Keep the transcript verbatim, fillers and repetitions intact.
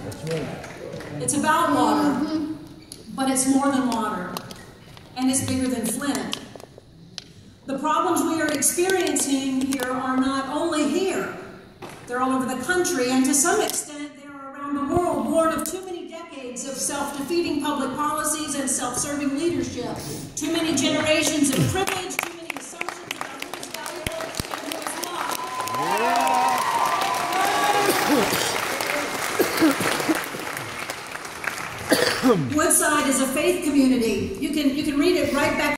It's about water, but it's more than water, and it's bigger than Flint. The problems we are experiencing here are not only here, they're all over the country, and to some extent they are around the world, born of too many decades of self-defeating public policies and self-serving leadership, too many generations of privilege, too many assumptions about who is valuable and who is not. Woodside is a faith community. You can, you can read it right back